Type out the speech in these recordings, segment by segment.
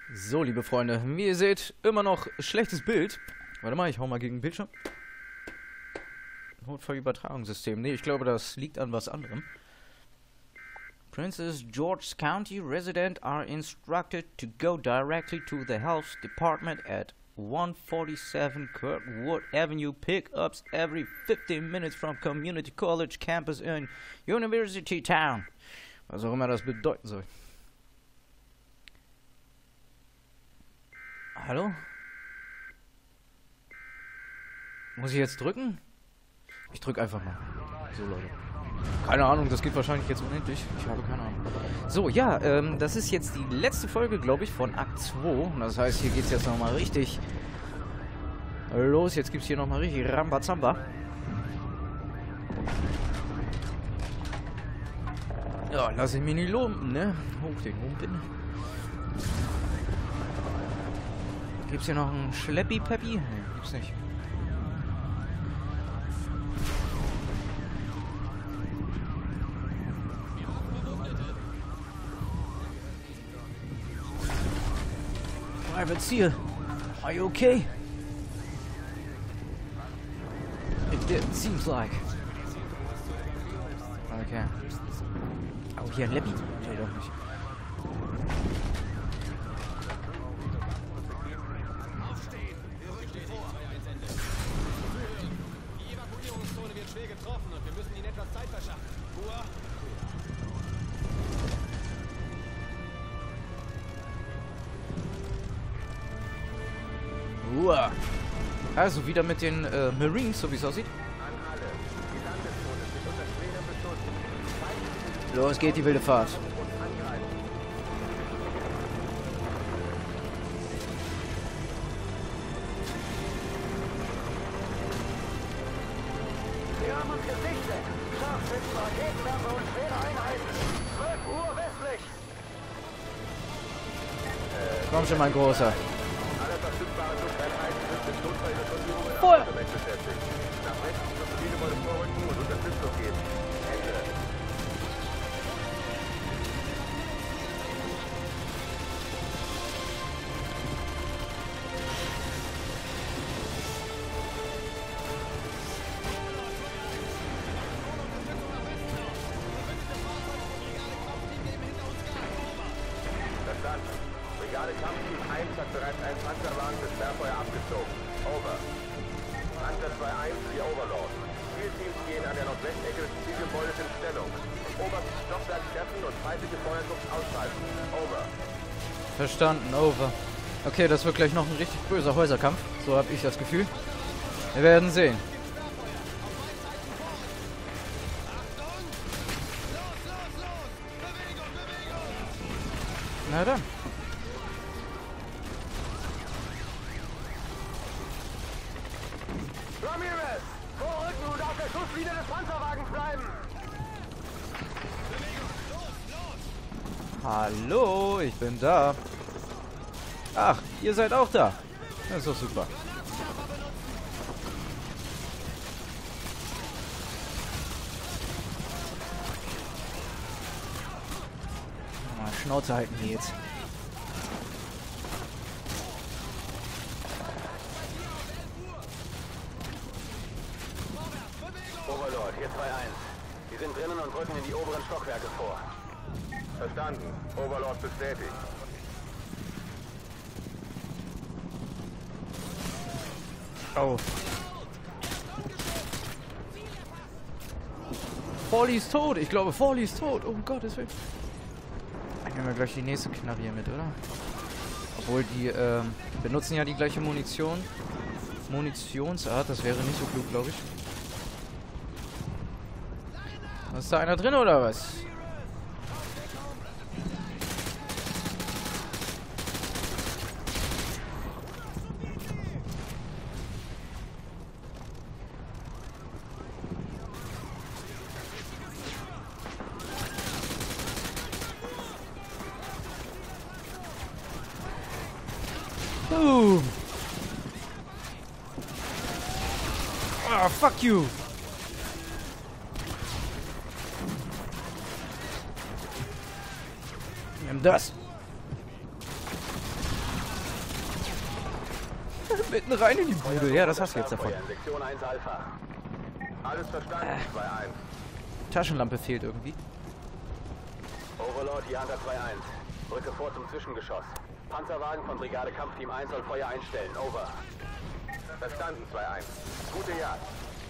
So, liebe Freunde, wie ihr seht, immer noch schlechtes Bild. Warte mal, ich hau mal gegen den Bildschirm. Notfallübertragungssystem. Nee, ich glaube, das liegt an was anderem. Princess George's County residents are instructed to go directly to the health department at 147 Kirkwood Avenue. Pickups every 15 minutes from Community College campus in University Town. Was auch immer das bedeuten soll. Hallo? Muss ich jetzt drücken? Ich drück einfach mal. So, Leute. Keine Ahnung, das geht wahrscheinlich jetzt unendlich. Ich habe keine Ahnung. So, ja, das ist jetzt die letzte Folge, glaube ich, von Akt 2. Und das heißt, hier geht es jetzt nochmal richtig los. Jetzt gibt es hier nochmal richtig Rambazamba. Ja, lass ich mich nicht lumpen, ne? Hoch den Humpen. Gibt's hier noch einen Schleppi-Peppi? Ne, gibt's nicht. Private Seal, are you okay? It seems like. Okay. Oh, hier ein Leppi? Nee, doch nicht. Also wieder mit den Marines, so wie es aussieht. Los geht die wilde Fahrt. Wir haben uns gesichtet. Scharfschützen, Raketenwerfer und schwere Einheiten. 12 Uhr westlich. Komm schon, mein Großer. Alle verfügbaren Lufteinheiten sind mit Notfallüberführungen Feuer! beschäftigt. Nach Westen zur Turbine wollen vorrücken und Unterstützung geben. Ende. Verstanden. Brigade Kampfteam 1 hat bereits einen Panzerwagen für Sperrfeuer abgezogen. Over. Panzer 2-1 für Overlord. Zielteams gehen an der Nordwestecke des Zielgebäudes in Stellung. Oberstes Stockwerk treffen und feindliche Feuergruppen ausschalten. Over. Verstanden, over. Okay, das wird gleich noch ein richtig böser Häuserkampf. So habe ich das Gefühl. Wir werden sehen. Na dann. Ramirez! Vorrücken und auf der Schusslinie des Panzerwagens bleiben! Hallo, ich bin da. Ach, ihr seid auch da. Das ist doch super. Mal Schnauze halten hier jetzt. Overlord, hier 2-1. Sie sind drinnen und rücken in die oberen Stockwerke vor. Verstanden. Overlord bestätigt. Oh. Forley ist tot. Ich glaube, Forley ist tot. Oh Gottes Willen. Dann nehmen wir gleich die nächste Knarre hier mit, oder? Obwohl die benutzen ja die gleiche Munitionsart. Das wäre nicht so klug, glaube ich. Ist da einer drin oder was? Boom! Ah, fuck you! Nimm das. Mitten rein in die Bude. Ja, das hast du jetzt davon. Sektion 1 Alpha. Alles verstanden, 2-1. Taschenlampe fehlt irgendwie. Overlord, hier Hunter 2-1. Rücke vor zum Zwischengeschoss. Panzerwagen von Brigade Kampfteam 1 soll Feuer einstellen. Over. Verstanden, 2-1. Gute Jagd.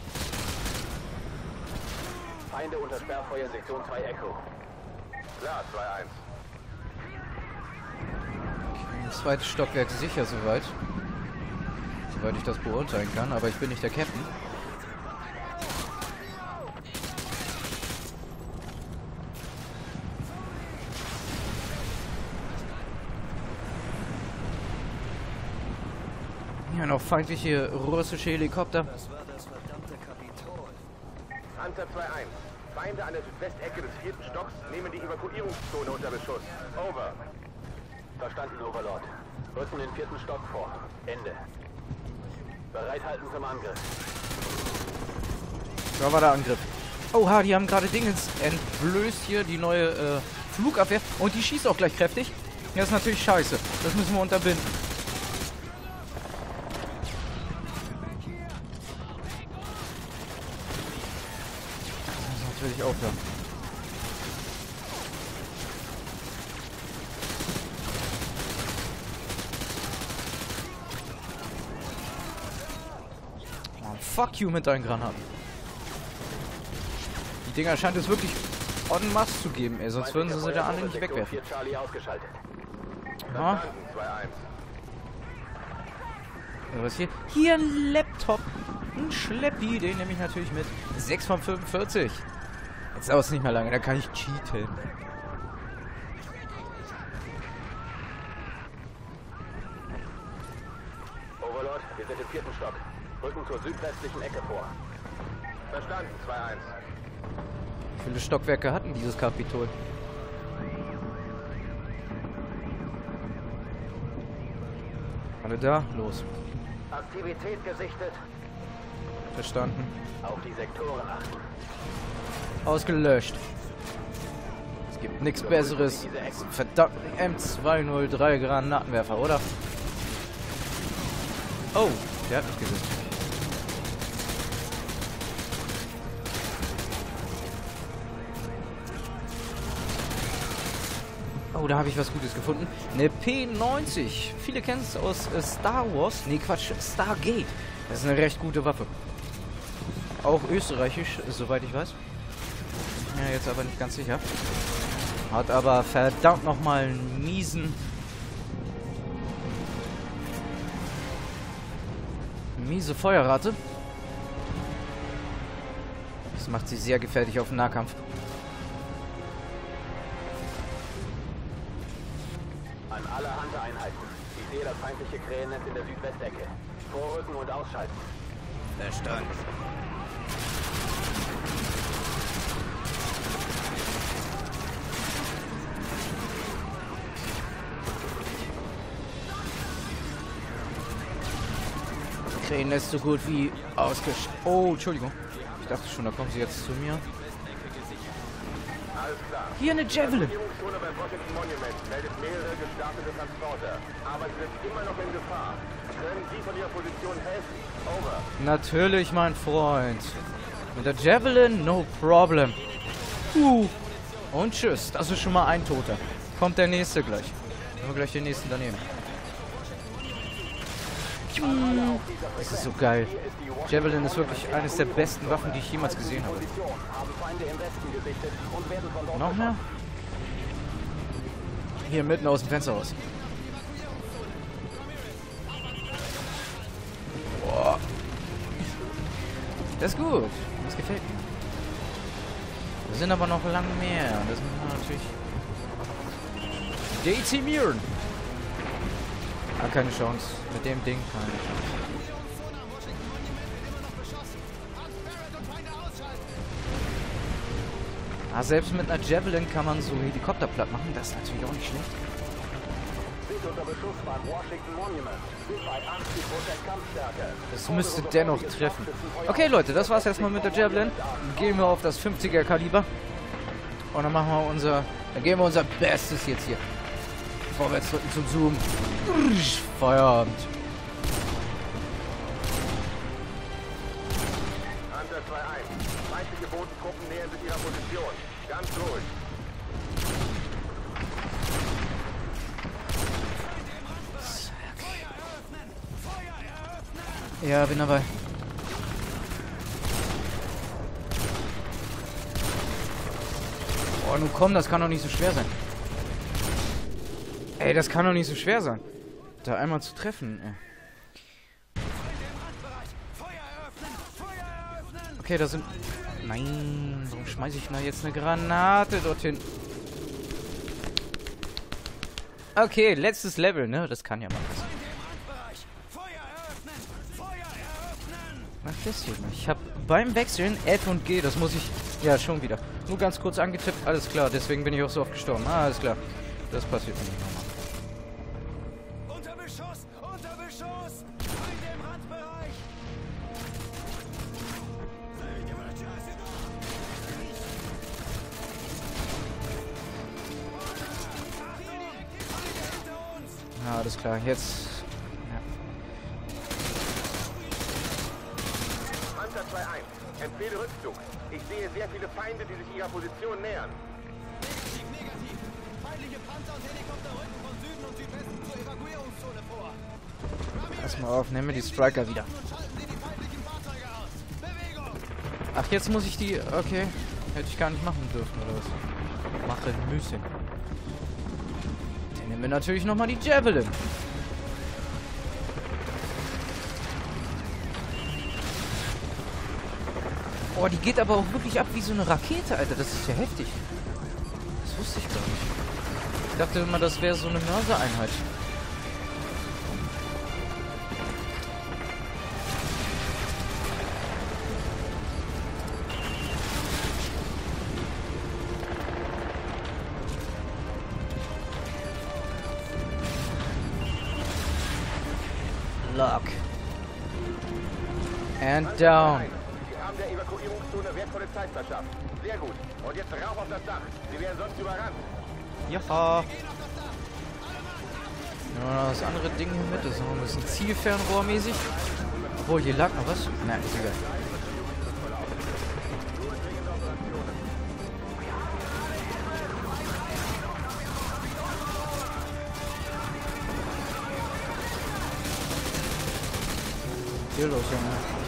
Feinde unter Sperrfeuer, Sektion 2 Echo. Klar, 2-1. Okay, zweites Stockwerk sicher soweit. Soweit ich das beurteilen kann, aber ich bin nicht der Captain. Ja, noch feindliche russische Helikopter. Das war das verdammte Kapitol. Hunter 2-1. Feinde an der Südwestecke des 4. Stocks nehmen die Evakuierungszone unter Beschuss. Over. Verstanden, Overlord. Rücken den 4. Stock vor. Ende. Bereithalten zum Angriff. Da war der Angriff. Oha, die haben gerade Dingens entblößt hier, die neue Flugabwehr. Und die schießt auch gleich kräftig. Das ist natürlich scheiße. Das müssen wir unterbinden. Natürlich aufhören. Oh, fuck you mit deinen Granaten. Die Dinger scheint es wirklich en masse zu geben, ey, sonst würden sie da alle nicht wegwerfen. Ja. Was hier? Hier ein Laptop. Ein Schleppi, den nehme ich natürlich mit. 6 von 45. Jetzt dauert es nicht mehr lange, da kann ich cheaten. Overlord, wir sind im 4. Stock. Rücken zur südwestlichen Ecke vor. Verstanden, 2-1. Wie viele Stockwerke hatten dieses Kapitol? Alle da? Los. Aktivität gesichtet. Verstanden. Auf die Sektoren achten. Ausgelöscht. Es gibt nichts Besseres. Verdammten M203 Granatenwerfer, oder? Oh, der hat mich gesehen. Oh, da habe ich was Gutes gefunden. Eine P90. Viele kennen es aus Star Wars. Nee, Quatsch. Stargate. Das ist eine recht gute Waffe. Auch österreichisch, soweit ich weiß. Ja, jetzt aber nicht ganz sicher. Hat aber verdammt nochmal einen miese Feuerrate. Das macht sie sehr gefährlich auf den Nahkampf. An alle Hunter-Einheiten. Ich sehe das feindliche Krähennetz in der Südwestecke. Vorrücken und ausschalten. Verstanden. Krähennetz so gut wie ausgeschaltet. Oh, Entschuldigung. Ich dachte schon, da kommen sie jetzt zu mir. Alles klar. Hier eine Javelin. Die Evakuierungszone beim Washington Monument meldet mehrere gestartete Transporter. Aber sie sind immer noch in Gefahr. Können Sie von Ihrer Position helfen? Over. Natürlich, mein Freund. Mit der Javelin, no problem. Und tschüss. Das ist schon mal ein Toter. Kommt der nächste gleich. Nur gleich den nächsten daneben. Das ist so geil. Javelin ist wirklich eines der besten Waffen, die ich jemals gesehen habe. Noch mehr? Hier mitten aus dem Fenster raus. Boah. Das ist gut. Das gefällt mir. Wir sind aber noch lang mehr. Das müssen wir natürlich dezimieren. Ah, keine Chance. Mit dem Ding keine Chance. Ah, selbst mit einer Javelin kann man so Helikopter platt machen. Das ist natürlich auch nicht schlecht. Das müsste dennoch treffen. Okay, Leute, das war's erstmal mit der Javelin. Gehen wir auf das 50er Kaliber. Und dann machen wir dann geben wir unser Bestes jetzt hier. Vorwärts drücken zum Zoom. Feierabend. Panther 2-1. Feindliche Bodentruppen nähern sich ihrer Position. Ganz ruhig. Ja, bin dabei. Oh, nun komm, das kann doch nicht so schwer sein. Ey, das kann doch nicht so schwer sein. Da einmal zu treffen, ey. Okay, da sind... Nein, warum schmeiße ich da jetzt eine Granate dorthin? Okay, letztes Level, ne? Das kann ja mal was. Ach, deswegen. Ich habe beim Wechseln F und G, das muss ich... Ja, schon wieder. Nur ganz kurz angetippt, alles klar. Deswegen bin ich auch so oft gestorben. Ah, alles klar. Das passiert mir nicht nochmal. Unter Beschuss! Unter Beschuss! In dem Randbereich! Ja, alles klar. Jetzt... Panther 2-1. Empfehle Rückzug. Ich sehe sehr viele Feinde, die sich ihrer Position nähern. Negativ! Feindliche Panzer und Helikopter rücken von Süden und Südwesten zur Evakuierungszone vor. Erstmal auf, nehmen wir die Striker wieder. Und schalten Sie die feindlichen Fahrzeuge aus. Bewegung! Ach, jetzt muss ich die... Okay. Hätte ich gar nicht machen dürfen, oder was? Machen müssen. Dann nehmen wir natürlich nochmal die Javelin. Oh, die geht aber auch wirklich ab wie so eine Rakete, Alter. Das ist ja heftig. Das wusste ich gar nicht. Ich dachte immer, das wäre so eine Mörsereinheit. Lock. And down. Sie haben der Evakuierungszone wertvolle Zeit verschafft. Sehr gut. Und jetzt rauf auf das Dach. Sie werden sonst überrannt. Ja. Ja, das andere Ding hier mit, das ist noch ein bisschen Zielfernrohrmäßig. Obwohl, hier lag noch was. Nein, ist egal. Hier los, Junge.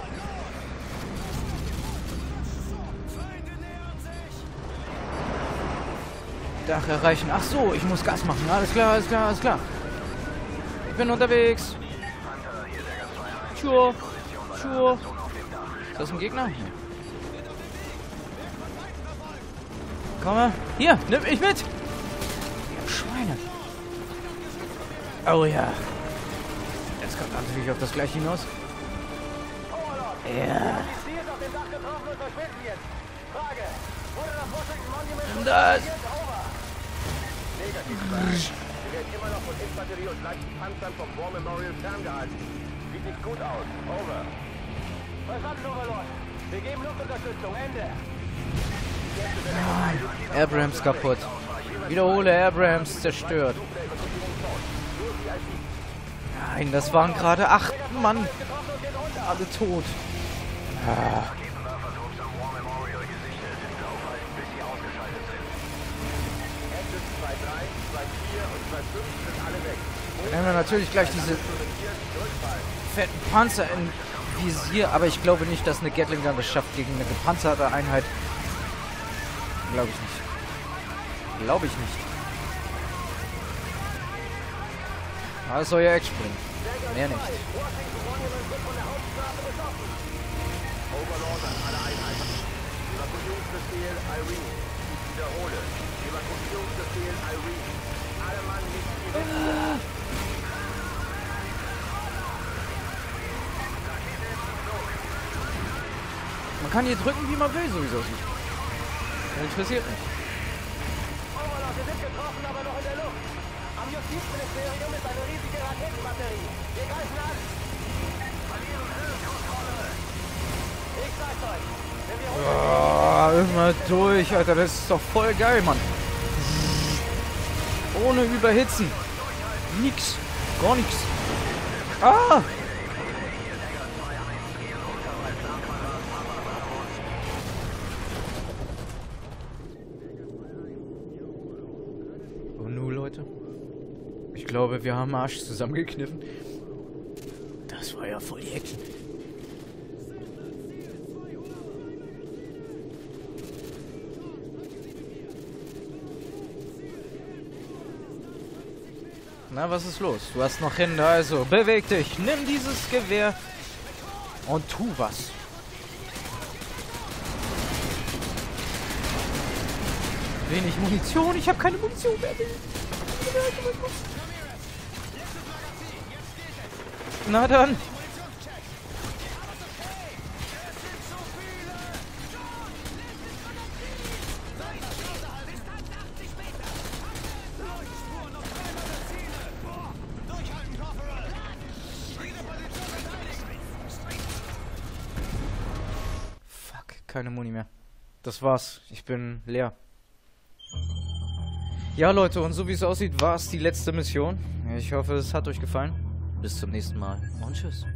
Dach erreichen. Ach so, ich muss Gas machen. Alles klar, alles klar, alles klar. Ich bin unterwegs. Sure. Sure. Ist das ein Gegner? Nee. Komm, hier, nimm mich mit. Schweine. Oh ja. Jetzt kommt natürlich auf das gleiche hinaus. Ja. Das. Negativ. Sie werden immer noch von Infanterie und leichten Panzern vom War Memorial ferngehalten. Sieht nicht gut aus. Over. Verstanden, Overlord. Wir geben Luftunterstützung. Ende. Nein. Abrams kaputt. Wiederhole, Abrams zerstört. Nein, das waren gerade 8 Mann. Alle tot. Ah. Dann nehmen wir natürlich gleich diese fetten Panzer im Visier, aber ich glaube nicht, dass eine Gatling Gun das schafft gegen eine gepanzerte Einheit. Glaube ich nicht. Glaube ich nicht. Aber es soll ja echt springen. Mehr nicht. Overlord an alle Einheiten. Evakuierungsbefehl Irene. Ich wiederhole. Evakuierungsbefehl Irene. Alle Mann nicht evakuieren. Man kann hier drücken, wie man will, so wie es aussieht. Das interessiert mich. Overlord, wir sind getroffen, aber noch in der Luft. Am Justizministerium ist eine riesige Raketenbatterie. Wir greifen an. Verlieren Höhenkontrolle. Ich sag's euch. Wenn wir Oh, immer durch, Alter. Das ist doch voll geil, Mann. Ohne Überhitzen. Nix. Gar nichts. Ah! Ich glaube, wir haben Arsch zusammengekniffen. Das war ja voll die Action. Na, was ist los? Du hast noch Hände, also beweg dich. Nimm dieses Gewehr und tu was. Wenig Munition. Ich habe keine Munition mehr. Na dann. Fuck, keine Muni mehr. Das war's. Ich bin leer. Ja, Leute, und so wie es aussieht, war es die letzte Mission. Ich hoffe, es hat euch gefallen. Bis zum nächsten Mal und tschüss.